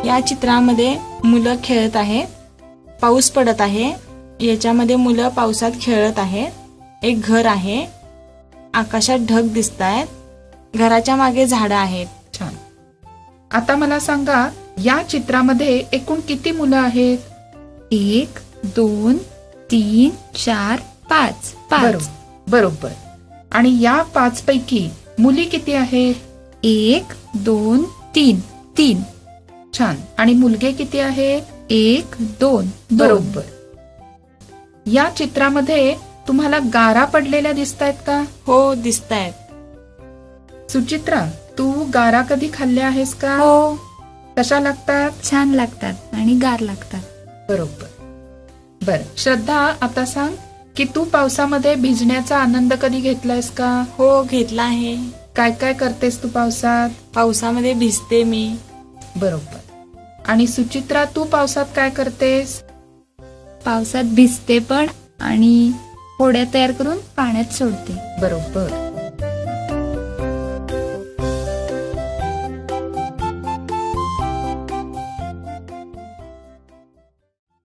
या चित्रामध्ये मुलं खेळत आहेत. पाऊस पडत आहे. याच्यामध्ये मुलं पावसात खेळत आहेत. एक घर आहे. आकाशात ढग दिसतायत. घराच्या मागे झाडं आहेत. छान. आता मला सांगा, या चित्रामध्ये एकूण किती मुलं आहेत? 1 2 3 4 5 5. बरोबर. आणि या 5 पैकी मुली किती आहेत? 1 2 3 3. छान. आणि मुलगे किती आहेत? 1 2. बरोबर. या चित्रामध्ये तुम्हाला गारा पडलेल्या दिसतायत का? हो, दिसतायत. सुचित्रा, तू गारा कधी खाल्ल्या आहेस का? हो, कशा लागतात? छान लागतात आणि गार लागतात. बरोबर. बर, श्रद्धा, आता सांग की तू पावसामध्ये भिजण्याचा आनंद कधी घेतलायस का? हो, घेतला आहे. काय काय करतेस तू पावसात? पावसामध्ये भिजते मी. बरोबर. आणि सुचित्रा, तू पावसात काय करतेस? पावसात भिजते पण आणि होड्या तयार करून पाण्यात सोडते. बरोबर.